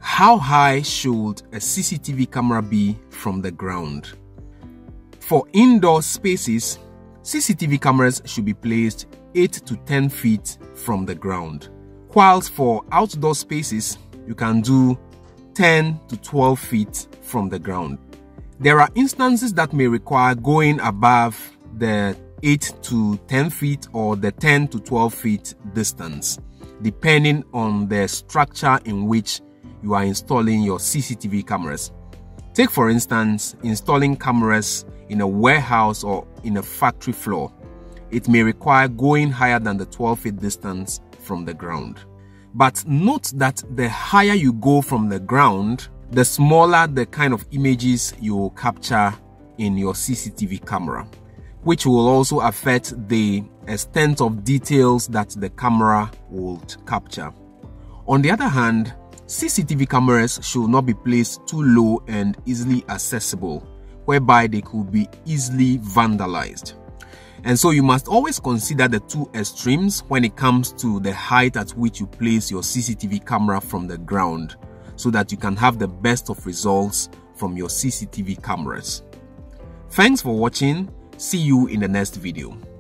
How high should a CCTV camera be from the ground? For indoor spaces, CCTV cameras should be placed 8 to 10 feet from the ground. Whilst for outdoor spaces, you can do 10 to 12 feet from the ground. There are instances that may require going above the 8 to 10 feet or the 10 to 12 feet distance, depending on the structure in which you are installing your CCTV cameras. Take for instance, installing cameras in a warehouse or in a factory floor. It may require going higher than the 12 feet distance from the ground. But note that the higher you go from the ground, the smaller the kind of images you will capture in your CCTV camera, which will also affect the extent of details that the camera will capture. On the other hand, CCTV cameras should not be placed too low and easily accessible, whereby they could be easily vandalized. And so you must always consider the two extremes when it comes to the height at which you place your CCTV camera from the ground, so that you can have the best of results from your CCTV cameras. Thanks for watching. See you in the next video.